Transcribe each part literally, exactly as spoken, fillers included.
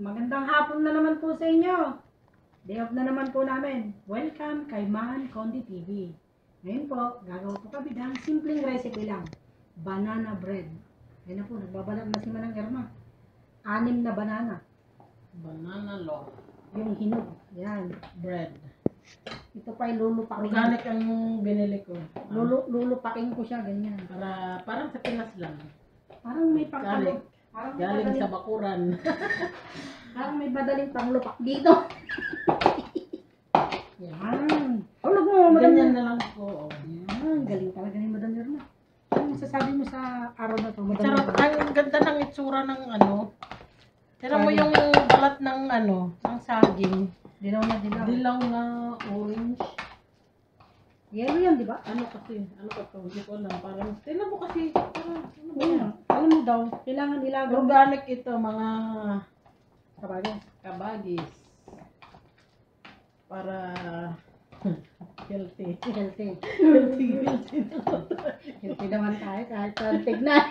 Magandang hapon na naman po sa inyo. Day off na naman po namin. Welcome kay Mahan Condi T V. Ngayon po, gagawa po kami ng simpleng recipe lang. Banana bread. Ayun na po, nagbabalat na si Manang Irma. Anim na banana. Banana loaf. Yung hinog. Yan. Bread. Ito pa yung lulupakin. Organic ang binili ko. Lulu, lulupakin ko siya, ganyan. Para, parang sa Pinas lang. Parang may Galing. pangkalog. Parang may Galing madaling, sa bakuran. parang may madaling panglupak dito. Yan. Hulog mo, madam. Ganyan na lang po. Yan, galing talaga ni Madam Irma. Ano masasabi mo sa araw na to, Madam Charot, Irma? ang ganda ng itsura ng ano. Tira mo yung balat ng ano, ng saging. Dilaw na dilaw. Dilaw na orange. Yellow yan, di ba? Ano kasi, ano ka to? Hindi ko alam. Parang, tingnan mo kasi. Parang, ano ba yan? Yan. Alam mo daw, kailangan ilagaw. Organic ito, mga Kabagay. kabagis. Para healthy. Healthy. Healthy, healthy. Healthy naman tayo kahit saan tignan.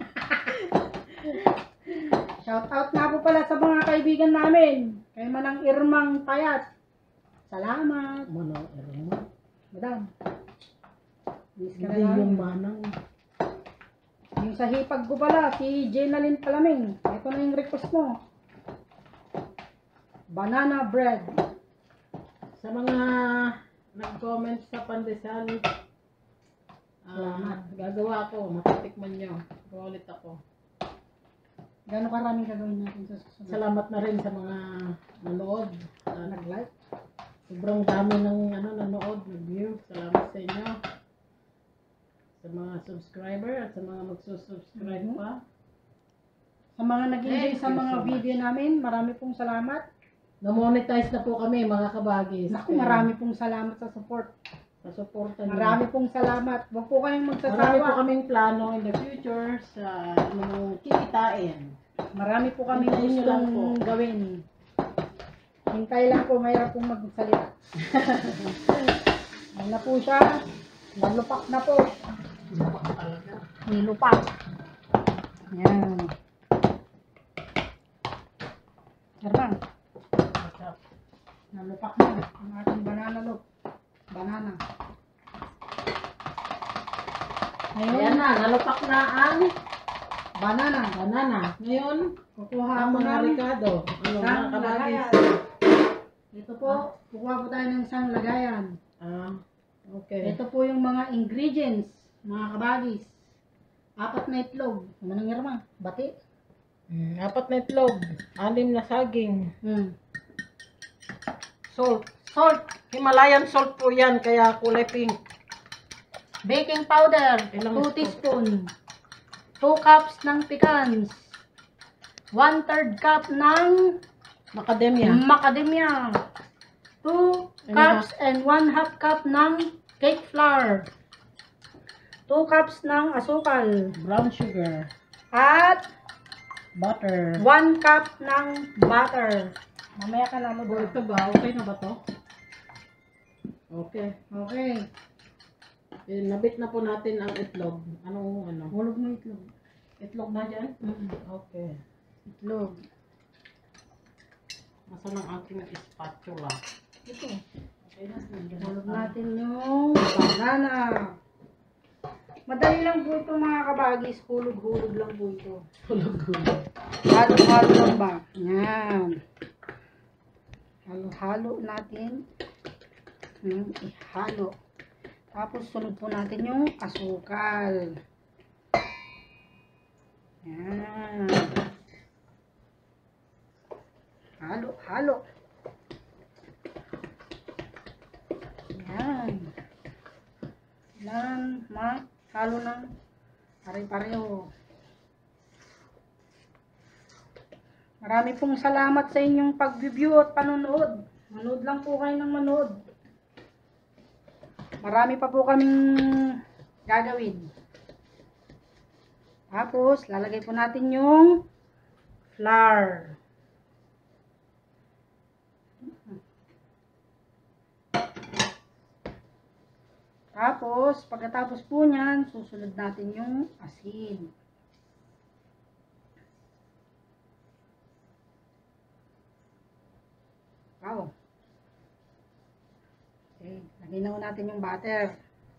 Shout out nga po pala sa mga kaibigan namin. Kay Manang Irmang Payat. Salamat. Manang Irma. Madam. Miss ka na Hindi yung namin. manang. Yung sa hipag ko pala, si Jenalyn Palaming. Ito na yung request mo. Banana bread. Sa mga nag-comment sa pandesal, ah, gagawa ko, matitikman nyo. Ulit ako. Gano'ng karaming gagawin natin sa susunod? Salamat na rin sa mga nanood. Ah, Nag-like. sobrang dami ng ano, nanood, nag-view. Salamat sa inyo. Sa mga subscriber at sa mga magsusubscribe Mhm. pa. Sa mga nag-enjoy Thank sa you mga so much. video namin, marami pong salamat. Na-monetize na po kami, mga kabagis. Naku, marami pong salamat sa support. Sa suporta nyo. Marami pong salamat. Huwag po kayong Marami po magsasawa. kaming plano in the future sa ano, kikitain. Marami po kami Hintayin nyo lang gustong po. gawin. Hintay lang po, mayroon pong magsalita. Ayun na po siya. Nalupak na po. Talaga. Nilupak. Yan. Herman, nalupak na ang ating banana loaf. Banana. Ayan Ngayon, na, nalupak na ang banana. banana. Ngayon, Kukuha ang ako mga ng ricado. Ano, mga isang kabagis. lagayan. Ito po, kukuha po tayo ng isang lagayan. Ah, okay. Ito po yung mga ingredients, mga kabagis. Apat na itlog. Manang Irma, bati. Mm, apat na itlog. Anim na saging. Hmm. Salt. Salt. Himalayan salt po yan, kaya kulay pink. Baking powder, Ilang two spoon? teaspoon. two cups ng pecans. one third cup ng Macadamia. macadamia. two And cups and one half cup ng cake flour. two cups ng asukal. Brown sugar. At Butter. one cup ng butter. Mamaya ka na Oh, mag ito ba? Okay na ba to? Okay. Okay. Eh, nabit na po natin ang itlog. Anong ano? Hulog mo itlog. Itlog na dyan? Mm-mm. Okay. Itlog. Nasaan ang aking spatula? Ito. Okay na. nandiyan Hulog na. natin yung banana. Madali lang po ito mga kabagis. Hulog-hulog lang po ito. Hulog-hulog. Halo-halo lang ba? Yan. Halo-halo natin. Hmm, ihalo. Tapos sunod po natin yung asukal. Yan. Halo-halo. Yan. Yan. Ma-halo ng pare-pareho. Marami pong salamat sa inyong pag-view at panonood. Manood lang po kayo ng manood. Marami pa po kaming gagawin. Tapos, lalagay po natin yung flour. Tapos, pagkatapos po niyan, susunod natin yung asin. Lagyan na natin yung butter.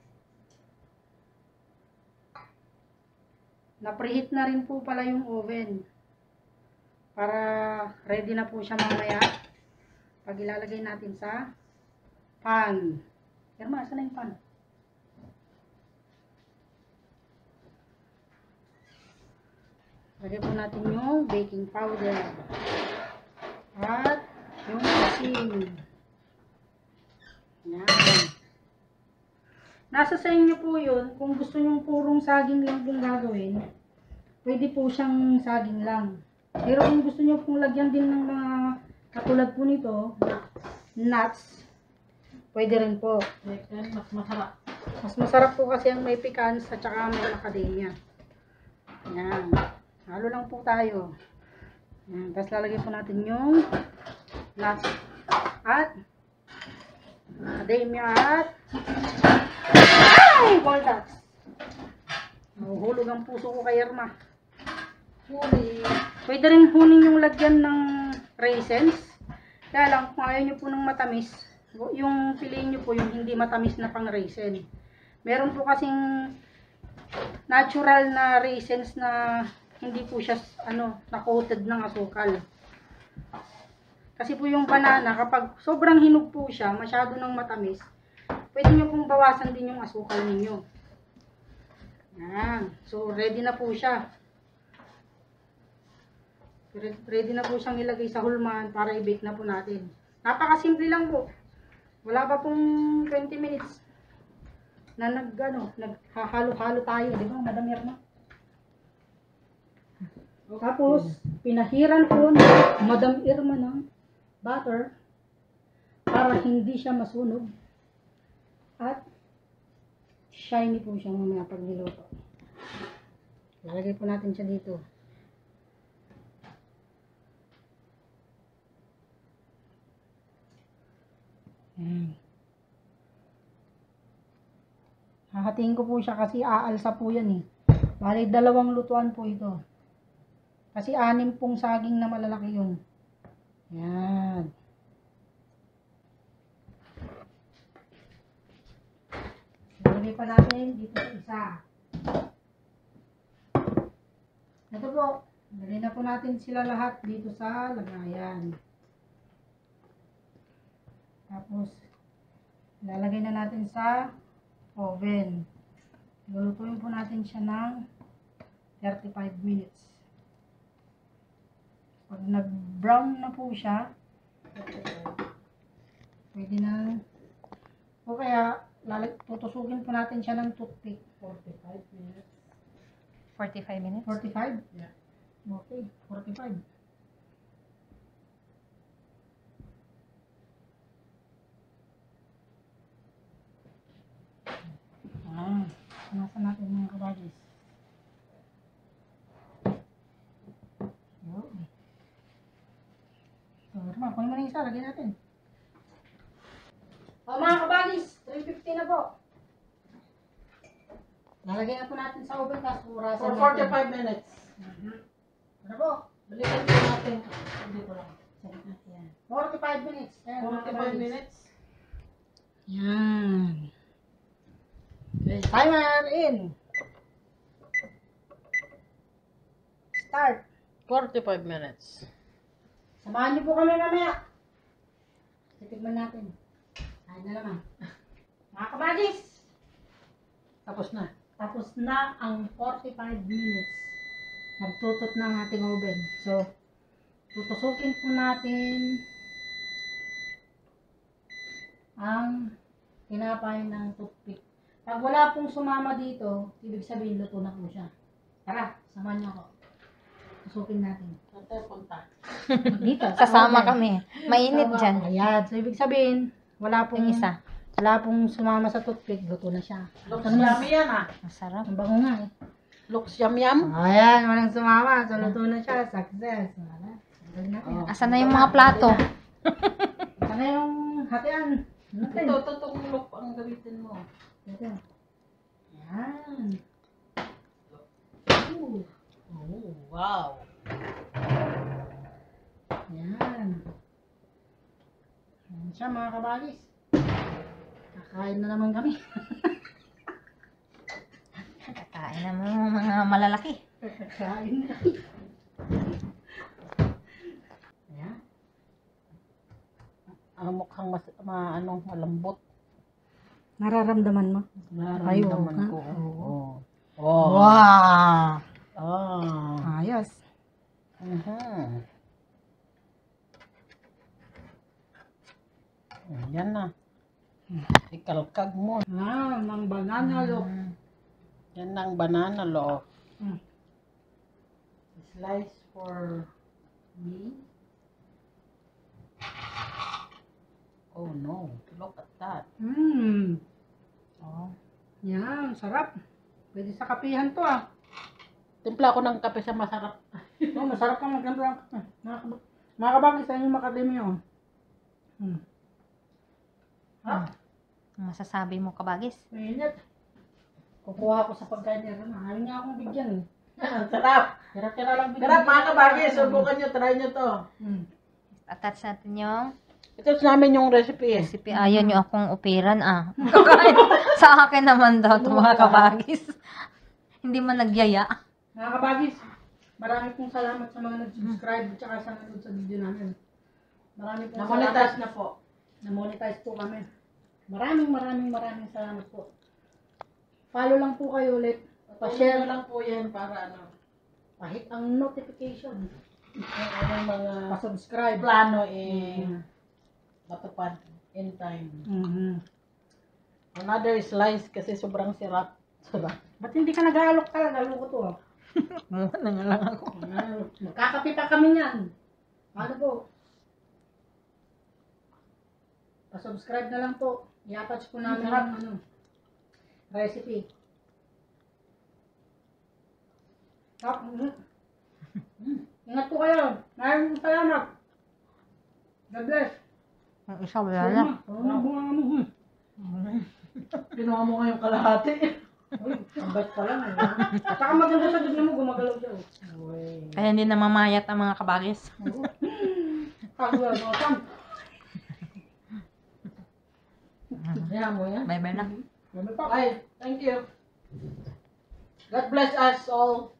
Na-preheat na rin po pala yung oven. Para ready na po siya mamaya. Pag ilalagay natin sa pan. Irma, saan na yung pan? Lagay po natin yung baking powder. At yung asin. Yan. Nasa sa inyo po yun. Kung gusto nyo purong saging lang pong gagawin, pwede po siyang saging lang. Pero kung gusto nyo pong lagyan din ng mga katulad po nito, nuts, pwede rin po. Yan, mas masarap. Mas masarap po kasi ang may pecans at saka may macadamia. Yan. Halo lang po tayo. Yan. Tapos lalagyan po natin yung nuts at macadamia at ay! Walnuts. Nahuhulog ang puso ko kay Irma. Huli. Pwede rin hunin yung lagyan ng raisins. Kaya lang, kung ayaw nyo po ng matamis, yung piliin nyo po yung hindi matamis na pang raisin. Meron po kasing natural na raisins na hindi po siya ano, na-coated ng asukal. Kasi po yung banana, kapag sobrang hinog po siya, masyado ng matamis, pwede nyo pong bawasan din yung asukal ninyo. Yan. So, ready na po siya. Ready na po siyang ilagay sa hulman para i-bake na po natin. Napakasimple lang po. Wala pa pong twenty minutes na nag, ano, naghahalo-halo tayo. Di ba, Madam Irma? Tapos, pinahiran po ni Madam Irma ng butter para hindi siya masunog. At shiny po siya mamaya pag niluto. Lalagay po natin siya dito. Ayan. Hahatiin ko po siya kasi aalsa po yan eh. Bali, dalawang lutuan po ito. Kasi anim pong saging na malalaki yun. Ayan. Lagay pa natin dito sa isa. Ito po. Lagay na po natin sila lahat dito sa lagayan. Tapos, lalagay na natin sa oven. Lulutuin po natin siya ng thirty-five minutes. Pag nag-brown na po siya, pwede na, o kaya, lalag, tutusukin po natin siya ng toothpick. forty-five minutes. forty-five minutes? forty-five? Yeah. Okay, forty-five. Ah, nasa natin mga kabagis. Yun. So, Rama, kunin mo na yung isa, lagyan natin. O mga kabagis, three fifty na po. Lalagyan na po natin sa oven, tapos purasan For natin. forty-five minutes. Mhm. Ano po? Balikan po natin. Hindi ko lang. Yan. forty-five minutes. Ayan, mga forty-five kabagis. minutes. Yan. Okay, timer in. Start. forty-five minutes. Samahan niyo po kami mamaya. Titigman natin. Ayun na naman. Mga kabagis, Tapos na. tapos na ang forty-five minutes. Nagtutot na ang ating oven. So, tutusukin po natin ang tinapay ng toothpick. Pag wala pong sumama dito, ibig sabihin luto na po siya. Tara, samahan niyo ako. Tusukin natin. Saan tayo punta? Dito. sa Kasama oven. kami. Mainit Tama. dyan. Ayan. So, ibig sabihin, wala pong, Yung isa. wala pong sumama sa toothpick, luto na siya. Looks Ito naman. yummy yan ah. Masarap. Ang bango nga eh. Looks yum yum. Ayan, walang sumama. So, luto na siya. Success. Wala. Galing natin. Oh. Asan na yung mga plato? Ito na yung hatian. Natin. Ito, ito, itong look ang gamitin mo. Ito. Ayan. Ooh. Oh, wow. Ayan. Ayan siya mga kabagis. Kakain na naman kami. Kakain naman ng mga malalaki. Kakain na. Ayan. Ang mukhang mas, ma, ano, malambot. Nararamdaman mo? Nararamdaman Ay, oo, ko. ha? Oo. Oh. Wow! Ah. Ayos. Mhm. Yan na. Ikalkag mo. Ah, ng banana loaf. Mm. Yan ang banana loaf. Mm. Slice for me. Oh no, look at that. Mmm. Oh. Yan, sarap. Pwede sa kapihan to ah. Timpla ko ng kape sa masarap. Oh, masarap kang magkanda ng kape. Mga kab- mga kabagis sa inyong makademi oh. Hmm. Hmm. Ang masasabi mo, kabagis? Mainit. Kukuha ako sa pagkain niya. Ayaw niya akong bigyan eh. Ang sarap. Tira-tira lang Sarap mga kabagis. Subukan nyo, try nyo to. Hmm. Attach natin yung Ito sa namin yung recipe. recipe. Ayaw nyo akong upiran, ah. Kakain. Sa akin naman daw ito, mga kabagis. Hindi man nagyaya. Mga kabagis, marami pong salamat sa mga nag-subscribe at saka sa nanood sa video namin. Marami pong Na-monetize salamat. na po. Na-monetize po kami. Maraming maraming maraming salamat po. Follow lang po kayo ulit. Pa-share Pa-share lang po yan para ano. Pahit ang notification. Yung anong mga Pa-subscribe. plano eh Mm. matupad in time. Mhm. Another slice kasi sobrang sarap. Sarap. Ba't hindi ka nag-aalok talaga? Lalo ko to ah. Kumuha na nga lang ako. Ah, Magkakapi pa kami niyan. Ano po? Pa-subscribe na lang po. I-attach po namin ang ano, recipe. Tap, mm. Mm. Ingat po kayo. Maraming salamat. God bless. Ang isa wala na. Bunga, bunga mo. Pinuha mo ngayong kalahati. Uy, ang bait pa lang. Eh. Saka maganda sa bigla mo, gumagalaw siya. Oh. Uy. Kaya hindi na mamayat ang mga kabagis. Pagwala mo, Sam. Kaya mo yan. Bye-bye na. Ano pa? Ay, thank you. God bless us all.